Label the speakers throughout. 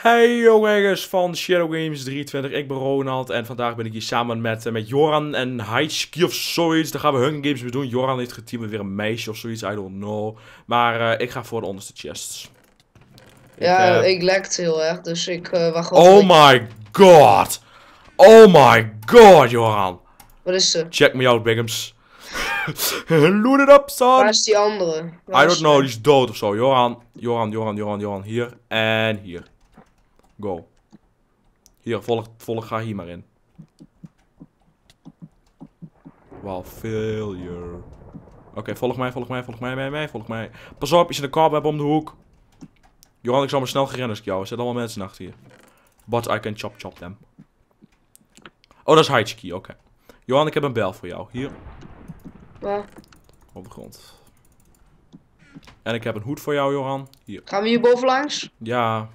Speaker 1: Hey jongens van Shadow Games 23, ik ben Ronald en vandaag ben ik hier samen met Joran en Heitski of zoiets. Daar gaan we Hunger Games mee doen. Joran heeft geteamd met weer een meisje of zoiets, I don't know. Maar ik ga voor de onderste chests.
Speaker 2: Ik lekte heel erg, dus ik wacht wel.
Speaker 1: Oh my god! Oh my god, Joran!
Speaker 2: Wat is er?
Speaker 1: Check me out, Biggums. Loot it up, son!
Speaker 2: Waar is die andere?
Speaker 1: I don't know, die is dood of zo. Joran, hier en hier. Go. Hier, ga hier maar in. Wow, failure. Oké, volg mij. Pas op, je zit een cobweb om de hoek. Johan, ik zal maar snel gerennen als ik jou. Er zitten allemaal mensen achter hier. But I can chop them. Oh, dat is Heitski, oké. Johan, ik heb een bel voor jou. Hier.
Speaker 2: Waar?
Speaker 1: Op de grond. En ik heb een hoed voor jou, Johan. Hier.
Speaker 2: Gaan we hier bovenlangs?
Speaker 1: Ja.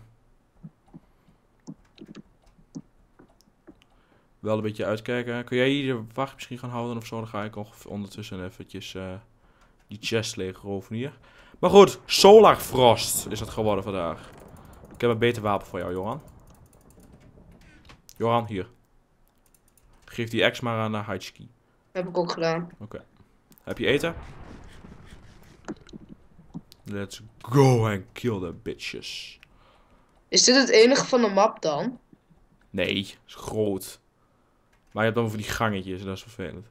Speaker 1: Wel een beetje uitkijken. Kun jij hier de wacht misschien gaan houden of zo? Dan ga ik nog ondertussen eventjes die chest leegroven hier. Maar goed, Solar Frost is het geworden vandaag. Ik heb een beter wapen voor jou, Johan. Johan, hier. Geef die X maar aan Heitski.
Speaker 2: Heb ik ook gedaan.
Speaker 1: Oké. Heb je eten? Let's go and kill the bitches.
Speaker 2: Is dit het enige van de map dan?
Speaker 1: Nee, is groot. Maar je hebt dan over die gangetjes, dat is vervelend.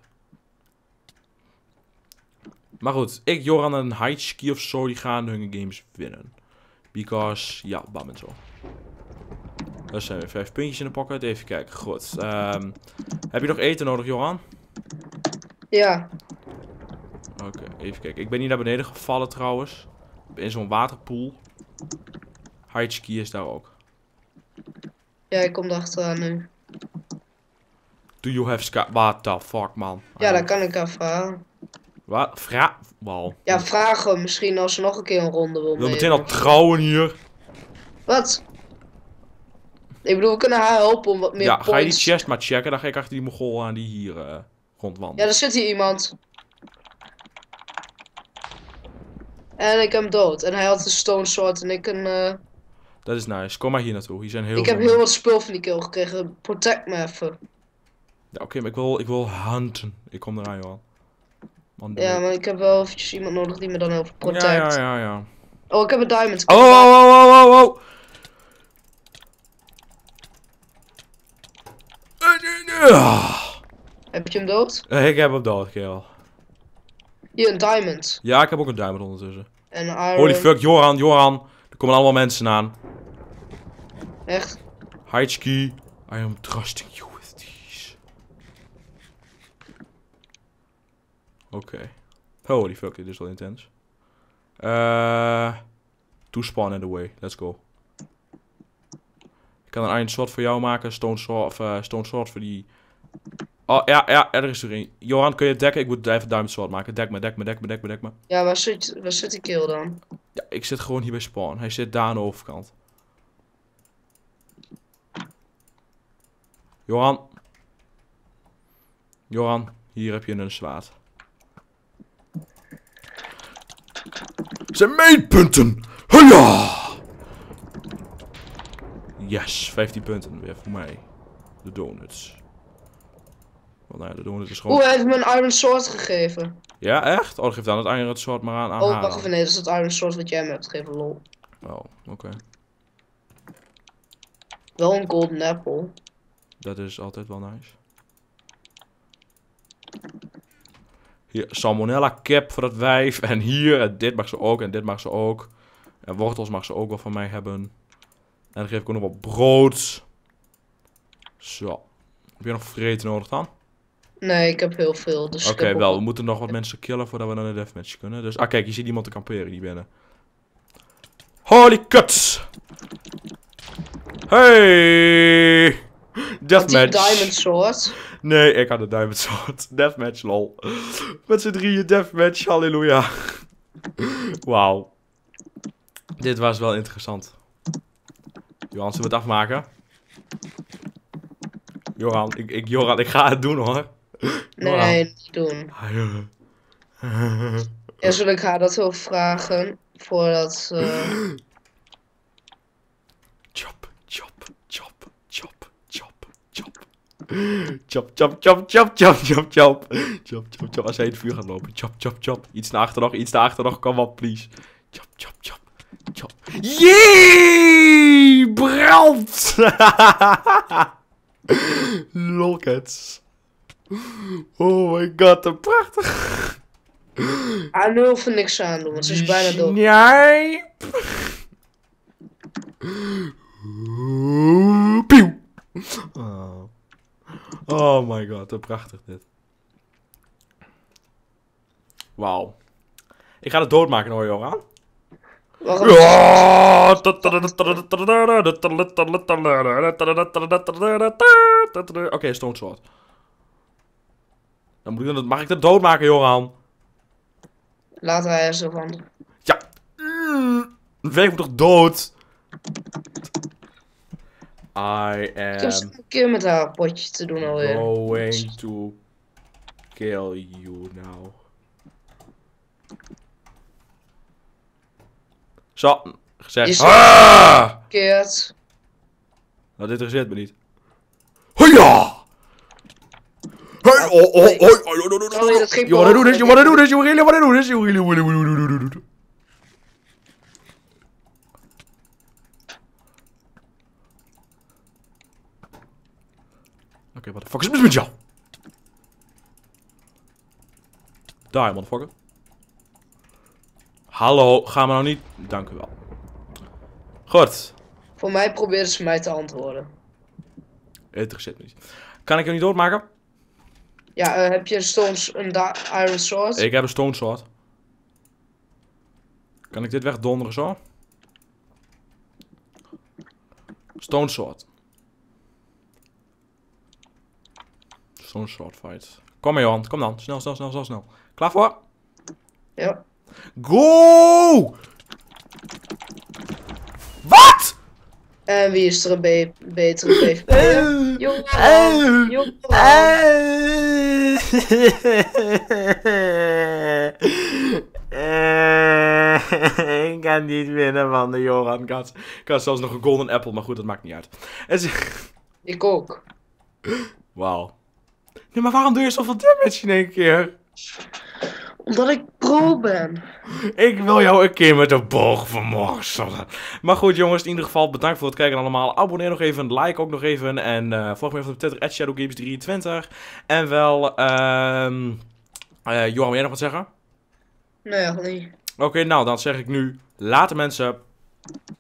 Speaker 1: Maar goed, ik, Joran en Heitski of zo, die gaan de Hunger Games winnen. Because, ja, bam en zo. Dat zijn weer 5 puntjes in de pocket. Even kijken, goed. Heb je nog eten nodig, Joran?
Speaker 2: Ja.
Speaker 1: Oké, even kijken. Ik ben hier naar beneden gevallen trouwens. In zo'n waterpoel. Heitski is daar ook.
Speaker 2: Ja, ik kom erachteraan nu.
Speaker 1: Do you have sky? What the fuck, man?
Speaker 2: Ja, dat kan ik ervaren.
Speaker 1: Wat? Wow.
Speaker 2: Ja, vragen misschien als ze nog een keer een ronde wil
Speaker 1: Ik wil
Speaker 2: meedoen.
Speaker 1: meteen al trouwen hier.
Speaker 2: Wat? Ik bedoel, we kunnen haar helpen om wat meer
Speaker 1: Ja, ga je die
Speaker 2: points.
Speaker 1: chest maar checken. Dan ga ik achter die mogol aan die hier rondwandelen.
Speaker 2: Ja, er zit hier iemand. En ik heb hem dood. En hij had een stone sword en ik een...
Speaker 1: Dat is nice. Kom maar hier naartoe. Hier zijn heel
Speaker 2: Ik
Speaker 1: veel
Speaker 2: heb heel wat spul van die kill gekregen. Protect me even.
Speaker 1: Ja, oké, maar ik wil hunten. Ik kom eraan, Johan. Man,
Speaker 2: Ja, maar ik heb wel eventjes iemand nodig die me dan helpt protect.
Speaker 1: Ja.
Speaker 2: Oh, ik heb een diamond.
Speaker 1: Oh.
Speaker 2: Heb je hem dood?
Speaker 1: Ik heb hem dood, kerel.
Speaker 2: Hier, een diamond.
Speaker 1: Ja, ik heb ook een diamond ondertussen.
Speaker 2: En een iron.
Speaker 1: Holy fuck, Joran. Er komen allemaal mensen aan.
Speaker 2: Echt?
Speaker 1: Heitski, I am trusting you with these. Oké. Holy fuck, dit is wel intens. Two spawn in the way. Let's go. Ik kan een iron sword voor jou maken. Stone sword voor die... Oh, ja, er is er een. Johan, kun je het dekken? Ik moet even diamond sword maken. Dek me.
Speaker 2: Ja, waar zit die kill dan?
Speaker 1: Ja, ik zit gewoon hier bij spawn. Hij zit daar aan de overkant. Johan, hier heb je een zwaard. Zijn meetpunten! Hola! Yes, 15 punten weer voor mij. De donuts. Want nou ja, de donuts is gewoon...
Speaker 2: Oeh, hij heeft me een iron sword gegeven.
Speaker 1: Ja, echt? Oh, geef dan het iron sword maar aan
Speaker 2: Oh,
Speaker 1: haar
Speaker 2: wacht
Speaker 1: dan.
Speaker 2: even, nee, dat is het iron sword wat jij me hebt gegeven, lol.
Speaker 1: Oh, oké.
Speaker 2: Wel een golden apple.
Speaker 1: Dat is altijd wel nice. Hier, salmonella kip voor dat wijf. En hier, en dit mag ze ook, en dit mag ze ook. En wortels mag ze ook wel van mij hebben. En dan geef ik ook nog wat brood. Zo. Heb je nog vreten nodig dan?
Speaker 2: Nee, ik heb heel veel, dus
Speaker 1: Oké, wel. We moeten nog wat mensen killen voordat we naar de deathmatch kunnen. Dus, kijk, je ziet iemand te kamperen die binnen. Holy cuts! Hey! Deathmatch.
Speaker 2: diamond sword.
Speaker 1: Nee, ik had de diamond sword. Deathmatch, lol. Met z'n drieën deathmatch, halleluja. Wauw. Dit was wel interessant. Johan, zullen we het afmaken? Johan, ik ga het doen hoor.
Speaker 2: Nee, niet doen. Ja, zal ik haar dat wel vragen? Voordat...
Speaker 1: Chop. Chop, chop, chop, chop, chop, chop, chop. Chop, chop, chop. Als hij in het vuur gaat lopen. Chop, chop, chop. Iets naar achter nog, iets naar achter nog. Kom op, please. Chop, chop, chop. Chop. Jee! Brand! Lolcats. Oh my god, dat prachtig.
Speaker 2: Ah, nu hoef ik niks aan doen, want ze is bijna dood.
Speaker 1: Njijp. Pieuw. Oh. Oh my god, wat prachtig dit. Wauw. Ik ga het doodmaken hoor, Joran.
Speaker 2: Waarom?
Speaker 1: Ja! Oké, Stone Sword. Dan mag ik dat doodmaken, Joran?
Speaker 2: Laten wij er zo van.
Speaker 1: Ja. Een veeg moet toch dood? I
Speaker 2: Ik heb
Speaker 1: am
Speaker 2: een keer met haar potje te doen alweer.
Speaker 1: going to kill you now. Zo, gezegd.
Speaker 2: Is-
Speaker 1: Ah!
Speaker 2: Keert.
Speaker 1: Nou, dit interesseert me niet. Hoja! Hey, oh, oh, oh,
Speaker 2: Sorry, dat ging
Speaker 1: you wanna do this, you wanna do this, you really wanna do this, you really wanna do this. Oké, wat de fuck is mis met jou? Daar, motherfucker. Hallo, ga me nou niet... Dank u wel. Goed.
Speaker 2: Voor mij probeerden ze mij te antwoorden.
Speaker 1: Interesseert me niet. Kan ik jou niet doodmaken?
Speaker 2: Ja, heb je een Iron Sword?
Speaker 1: Ik heb een Stone Sword. Kan ik dit wegdonderen zo? Stone Sword. Stone Sword fight. Kom maar Johan, kom dan. Snel, snel, snel, snel, snel. Klaar voor?
Speaker 2: Ja.
Speaker 1: Go! Wat?
Speaker 2: En wie is er een betere PvP? Johan! Johan!
Speaker 1: Ik kan niet winnen van de Johan Kats. Ik had zelfs nog een golden apple, maar goed, dat maakt niet uit.
Speaker 2: Ik ook.
Speaker 1: Wauw. Nee, maar waarom doe je zoveel damage in één keer?
Speaker 2: Omdat ik pro ben.
Speaker 1: Ik wil jou een keer met de boog vermorzelen. Maar goed jongens, in ieder geval bedankt voor het kijken allemaal. Abonneer nog even, like ook nog even. En volg me even op Twitter, @shadowgames23. En wel, Johan, wil jij nog wat zeggen?
Speaker 2: Nee, echt niet.
Speaker 1: Oké, nou dan zeg ik nu, later mensen.